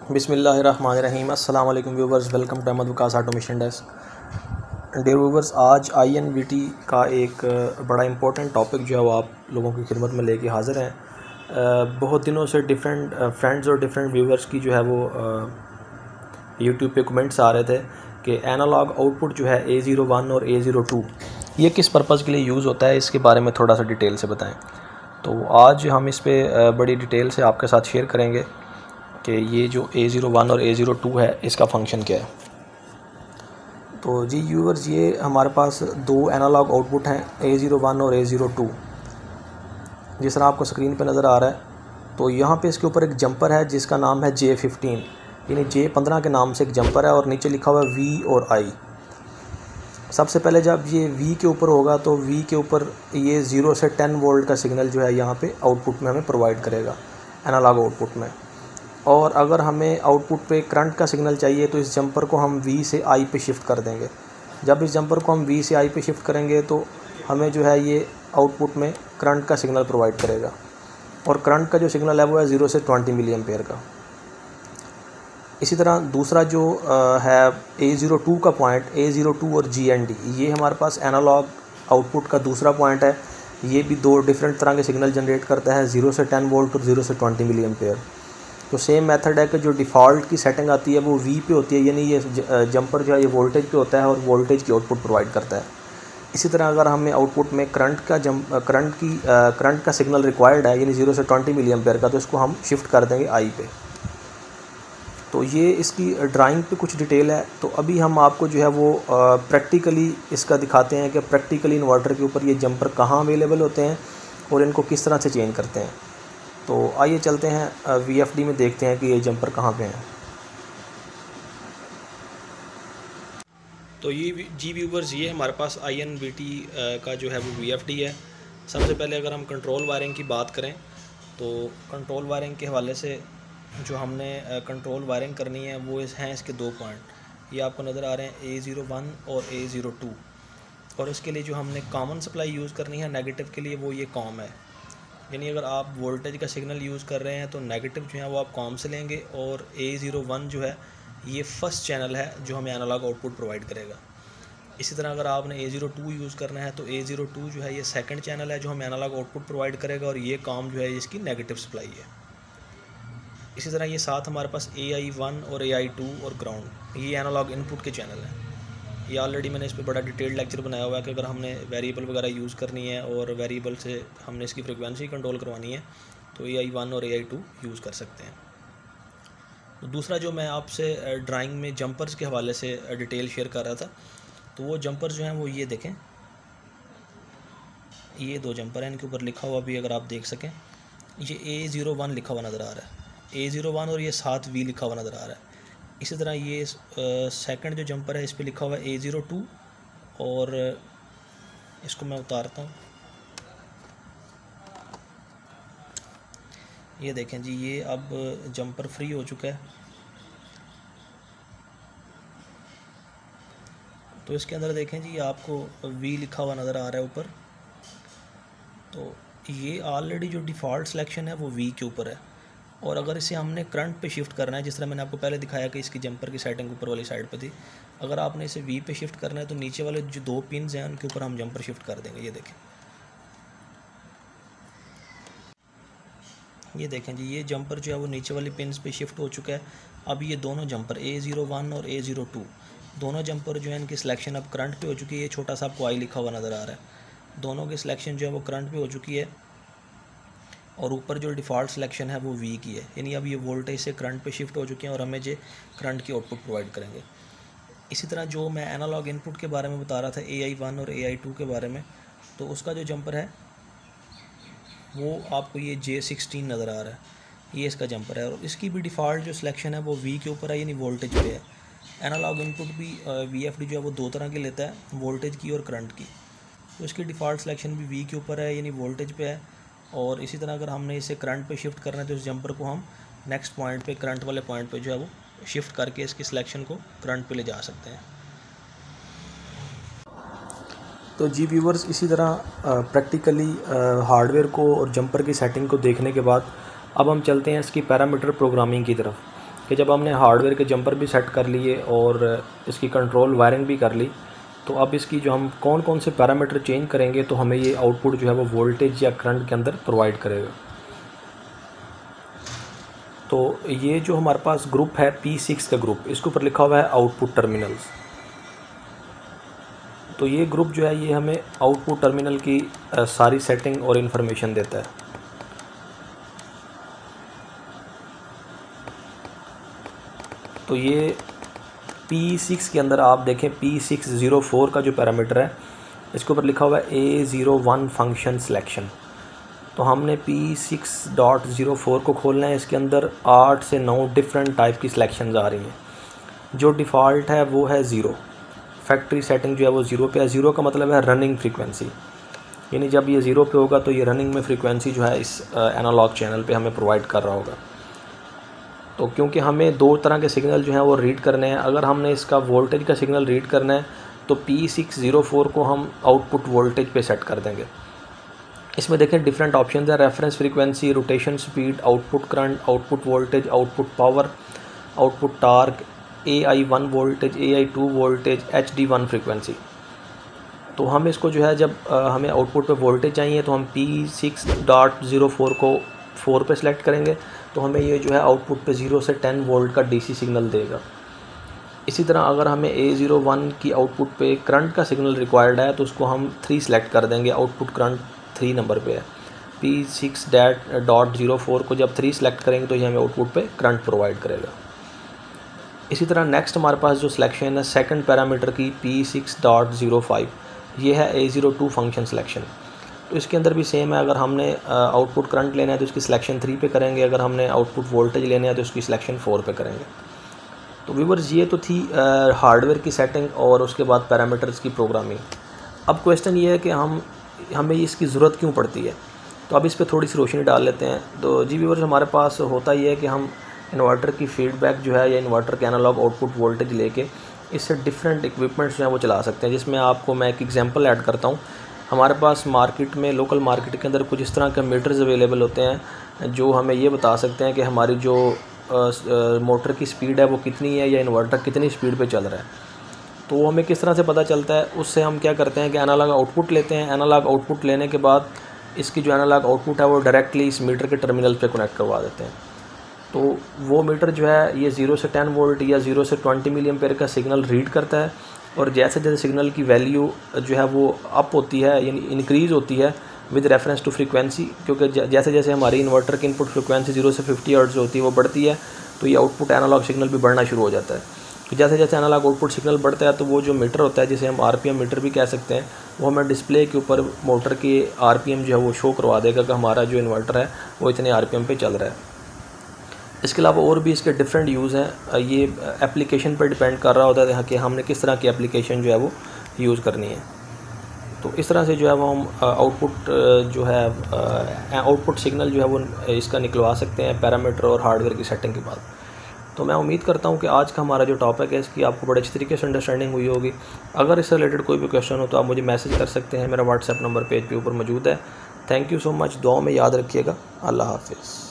बिस्मिल्लाहिर्रहमानिर्रहीम। अस्सलाम वालेकुम viewers, welcome to Ahmad Waqas automation desk. Dear viewers, आज INVT का एक बड़ा इंपॉर्टेंट टॉपिक जो है वो आप लोगों की खिदमत में लेके हाज़िर हैं। बहुत दिनों से डिफरेंट फ्रेंड्स और डिफरेंट व्यूवर्स की जो है वो यूट्यूब पे कमेंट्स आ रहे थे कि एनालॉग आउटपुट जो है A01 और A02 ये किस पर्पज़ के लिए यूज़ होता है, इसके बारे में थोड़ा सा डिटेल से बताएं। तो आज हम इस पे बड़ी डिटेल से आपके साथ शेयर करेंगे कि ये जो A01 और A02 है इसका फंक्शन क्या है। तो जी व्यूअर्स, ये हमारे पास दो एनालॉग आउटपुट हैं A01 और A02, जिस तरह आपको स्क्रीन पे नज़र आ रहा है। तो यहाँ पे इसके ऊपर एक जंपर है जिसका नाम है J15, यानी J15 के नाम से एक जंपर है और नीचे लिखा हुआ है V और I। सबसे पहले जब ये V के ऊपर होगा तो V के ऊपर ये 0 से 10 वोल्ट का सिग्नल जो है यहाँ पे आउटपुट में हमें प्रोवाइड करेगा, एनालॉग आउटपुट में। और अगर हमें आउटपुट पे करंट का सिग्नल चाहिए तो इस जंपर को हम V से I पे शिफ्ट कर देंगे। जब इस जंपर को हम V से I पे शिफ्ट करेंगे तो हमें जो है ये आउटपुट में करंट का सिग्नल प्रोवाइड करेगा, और करंट का जो सिग्नल है वो है 0 से 20 मिली एम्पेयर का। इसी तरह दूसरा जो है A02 का पॉइंट, A02 और GND, ये हमारे पास एनालॉग आउटपुट का दूसरा पॉइंट है। ये भी दो डिफरेंट तरह के सिग्नल जनरेट करता है, 0 से 10 वोल्ट और 0 से 20 मिली एम्पेयर। तो सेम मेथड है कि जो डिफ़ॉल्ट की सेटिंग आती है वो V पे होती है, यानी ये जंपर जो है ये वोल्टेज पे होता है और वोल्टेज की आउटपुट प्रोवाइड करता है। इसी तरह अगर हमें आउटपुट में करंट का सिग्नल रिक्वायर्ड है, यानी 0 से 20 मिली एम्पेयर का, तो इसको हम शिफ्ट कर देंगे I पे। तो ये इसकी ड्राइंग पे कुछ डिटेल है। तो अभी हम आपको जो है वो प्रैक्टिकली इसका दिखाते हैं कि प्रैक्टिकली इन्वर्टर के ऊपर ये जंपर कहाँ अवेलेबल होते हैं और इनको किस तरह से चेंज करते हैं। तो आइए चलते हैं VFD में, देखते हैं कि ये जंपर कहाँ पे हैं। तो ये जी व्यूवर्स, ये हमारे पास INVT का जो है वो VFD है। सबसे पहले अगर हम कंट्रोल वायरिंग की बात करें तो कंट्रोल वायरिंग के हवाले से जो हमने कंट्रोल वायरिंग करनी है वो हैं इसके दो पॉइंट। ये आपको नज़र आ रहे हैं A01 और A02, और इसके लिए जो हमने कॉमन सप्लाई यूज़ करनी है नेगेटिव के लिए वो ये कॉम है। यानी अगर आप वोल्टेज का सिग्नल यूज़ कर रहे हैं तो नेगेटिव जो है वो आप कॉम से लेंगे, और A01 जो है ये फर्स्ट चैनल है जो हमें एनालॉग आउटपुट प्रोवाइड करेगा। इसी तरह अगर आपने A02 यूज़ करना है तो A02 जो है ये सेकंड चैनल है जो हमें एनालॉग आउटपुट प्रोवाइड करेगा, और ये कॉम जो है इसकी नेगेटिव सप्लाई है। इसी तरह ये साथ हमारे पास AI1 और AI2 और ग्राउंड, ये एनालॉग इनपुट के चैनल हैं। ये ऑलरेडी मैंने इस पर बड़ा डिटेल्ड लेक्चर बनाया हुआ है कि अगर हमने वेरिएबल वगैरह यूज़ करनी है और वेरिएबल से हमने इसकी फ्रिक्वेंसी कंट्रोल करवानी है तो AI1 और AI2 यूज़ कर सकते हैं। तो दूसरा जो मैं आपसे ड्राइंग में जंपर्स के हवाले से डिटेल शेयर कर रहा था, तो वो जंपर जो हैं वो ये देखें, ये दो जंपर हैं, इनके ऊपर लिखा हुआ भी अगर आप देख सकें, ये A01 लिखा हुआ नज़र आ रहा है, A01, और ये साथ V लिखा हुआ नज़र आ रहा है। इसी तरह ये सेकंड जो जंपर है इस पर लिखा हुआ है A02, और इसको मैं उतारता हूँ। ये देखें जी, ये अब जंपर फ्री हो चुका है। तो इसके अंदर देखें जी, आपको V लिखा हुआ नज़र आ रहा है ऊपर। तो ये ऑलरेडी जो डिफ़ॉल्ट सिलेक्शन है वो V के ऊपर है, और अगर इसे हमने करंट पे शिफ्ट करना है, जिस तरह मैंने आपको पहले दिखाया कि इसकी जंपर की सेटिंग ऊपर वाली साइड पे थी, अगर आपने इसे V पे शिफ्ट करना है तो नीचे वाले जो दो पिन्स हैं उनके ऊपर हम जंपर शिफ्ट कर देंगे। ये देखें, ये देखें जी, ये जंपर जो है वो नीचे वाली पिन्स पे शिफ्ट हो चुका है। अब ये दोनों जंपर A01 और A02 दोनों जंपर जो है इनकी सिलेक्शन अब करंट पे हो चुकी है। ये छोटा सा आपको I लिखा हुआ नज़र आ रहा है। दोनों की सिलेक्शन जो है वो करंट पे हो चुकी है, और ऊपर जो डिफ़ॉल्ट सिलेक्शन है वो V की है, यानी अब ये वोल्टेज से करंट पे शिफ्ट हो चुके हैं और हमें जो करंट की आउटपुट प्रोवाइड करेंगे। इसी तरह जो मैं एनालॉग इनपुट के बारे में बता रहा था AI1 और AI2 के बारे में, तो उसका जो जंपर है वो आपको ये J16 नज़र आ रहा है, ये इसका जंपर है, और इसकी भी डिफ़ॉल्ट जो सिलेक्शन है वो V के ऊपर है, यानी वोल्टेज पे है। एनालॉग इनपुट भी VFD जो है वो दो तरह के लेता है, वोल्टेज की और करंट की। तो इसकी डिफ़ॉल्ट सिलेक्शन भी V के ऊपर है, यानी वोल्टेज पे है। और इसी तरह अगर हमने इसे करंट पे शिफ्ट करना है तो इस जंपर को हम नेक्स्ट पॉइंट पे, करंट वाले पॉइंट पे जो है वो शिफ्ट करके इसकी सिलेक्शन को करंट पे ले जा सकते हैं। तो जी व्यूवर्स, इसी तरह प्रैक्टिकली हार्डवेयर को और जंपर की सेटिंग को देखने के बाद अब हम चलते हैं इसकी पैरामीटर प्रोग्रामिंग की तरफ। कि जब हमने हार्डवेयर के जंपर भी सेट कर लिए और इसकी कंट्रोल वायरिंग भी कर ली, तो अब इसकी जो हम कौन कौन से पैरामीटर चेंज करेंगे तो हमें ये आउटपुट जो है वो वोल्टेज या करंट के अंदर प्रोवाइड करेगा। तो ये जो हमारे पास ग्रुप है P6 का ग्रुप, इसके ऊपर लिखा हुआ है आउटपुट टर्मिनल्स। तो ये ग्रुप जो है ये हमें आउटपुट टर्मिनल की सारी सेटिंग और इन्फॉर्मेशन देता है। तो ये P6 के अंदर आप देखें P604 का जो पैरामीटर है इसके ऊपर लिखा हुआ है A01 फंक्शन सिलेक्शन। तो हमने P6.04 को खोलना है। इसके अंदर 8 से 9 डिफरेंट टाइप की सिलेक्शंस आ रही हैं। जो डिफ़ॉल्ट है वो है 0, फैक्ट्री सेटिंग जो है वो 0 पे है। 0 का मतलब है रनिंग फ्रीक्वेंसी, यानी जब ये 0 पे होगा तो ये रनिंग में फ्रीक्वेंसी जो है इस एनालॉग चैनल पे हमें प्रोवाइड कर रहा होगा। तो क्योंकि हमें 2 तरह के सिग्नल जो हैं वो रीड करने हैं, अगर हमने इसका वोल्टेज का सिग्नल रीड करना है तो P604 को हम आउटपुट वोल्टेज पे सेट कर देंगे। इसमें देखें डिफरेंट ऑप्शन है, reference frequency, rotation speed, output current, output voltage, output power, output torque, AI1 voltage, AI2 voltage, HD1 frequency. तो हम इसको जो है जब हमें आउटपुट पे वोल्टेज चाहिए तो हम P6.04 को 4 पे सेलेक्ट करेंगे, तो हमें ये जो है आउटपुट पे 0 से 10 वोल्ट का DC सिग्नल देगा। इसी तरह अगर हमें A01 की आउटपुट पे करंट का सिग्नल रिक्वायर्ड है तो उसको हम 3 सेलेक्ट कर देंगे, आउटपुट करंट 3 नंबर पे है। P6.04 को जब 3 सेलेक्ट करेंगे तो ये हमें आउटपुट पे करंट प्रोवाइड करेगा। इसी तरह नेक्स्ट हमारे पास जो सिलेक्शन है सेकंड पैरामीटर की P6.05, ये है A02 फंक्शन सिलेक्शन। तो इसके अंदर भी सेम है, अगर हमने आउटपुट करंट लेना है तो उसकी सिलेक्शन 3 पे करेंगे, अगर हमने आउटपुट वोल्टेज लेना है तो उसकी सिलेक्शन 4 पे करेंगे। तो व्यूअर्स ये तो थी हार्डवेयर की सेटिंग और उसके बाद पैरामीटर्स की प्रोग्रामिंग। अब क्वेश्चन ये है कि हमें इसकी ज़रूरत क्यों पड़ती है, तो अब इस पर थोड़ी सी रोशनी डाल लेते हैं। तो जी व्यूअर्स, हमारे पास होता ही है कि हम इन्वर्टर की फीडबैक जो है या इन्वर्टर के एनालॉग आउटपुट वोल्टेज लेके इससे डिफरेंट इक्विपमेंट्स जो हैं वो चला सकते हैं। जिसमें आपको मैं एक एग्जांपल ऐड करता हूँ। हमारे पास मार्केट में, लोकल मार्केट के अंदर कुछ इस तरह के मीटर्स अवेलेबल होते हैं जो हमें ये बता सकते हैं कि हमारी जो मोटर की स्पीड है वो कितनी है या इन्वर्टर कितनी स्पीड पे चल रहा है। तो हमें किस तरह से पता चलता है, उससे हम क्या करते हैं कि एनालॉग आउटपुट लेते हैं। एनालॉग आउटपुट लेने के बाद इसकी जो एनालॉग आउटपुट है वो डायरेक्टली इस मीटर के टर्मिनल पे कनेक्ट करवा देते हैं। तो वो मीटर जो है ये 0 से 10 वोल्ट या 0 से 20 मिली एम्पेयर का सिग्नल रीड करता है, और जैसे जैसे सिग्नल की वैल्यू जो है वो अप होती है यानी इंक्रीज़ होती है विद रेफरेंस टू फ्रीक्वेंसी, क्योंकि जैसे जैसे हमारी इन्वर्टर की इनपुट फ्रीक्वेंसी 0 से 50 हर्ट्ज़ होती है वो बढ़ती है, तो ये आउटपुट एनालॉग सिग्नल भी बढ़ना शुरू हो जाता है। तो जैसे जैसे एनालॉग आउटपुट सिग्नल बढ़ता है तो वो जो मीटर होता है, जिसे हम RPM मीटर भी कह सकते हैं, वो हमें डिस्प्ले के ऊपर मोटर के RPM जो है वो शो करवा देगा कि हमारा जो इन्वर्टर है वो इतने RPM पे चल रहा है। इसके अलावा और भी इसके डिफरेंट यूज़ हैं। ये एप्लीकेशन पर डिपेंड कर रहा होता है कि हमने किस तरह की एप्लीकेशन जो है वो यूज़ करनी है। तो इस तरह से जो है वो हम आउटपुट जो है आउटपुट सिग्नल जो है वो इसका निकलवा सकते हैं पैरामीटर और हार्डवेयर की सेटिंग के बाद। तो मैं उम्मीद करता हूँ कि आज का हमारा जो टॉपिक है इसकी आपको बड़े अच्छी तरीके से अंडरस्टैंडिंग हुई होगी। अगर इससे रिलेटेड कोई भी क्वेश्चन हो तो आप मुझे मैसेज कर सकते हैं, मेरा व्हाट्सएप नंबर पेज पे ऊपर मौजूद है। थैंक यू सो मच, दुआ में याद रखिएगा। अल्लाह हाफिज़।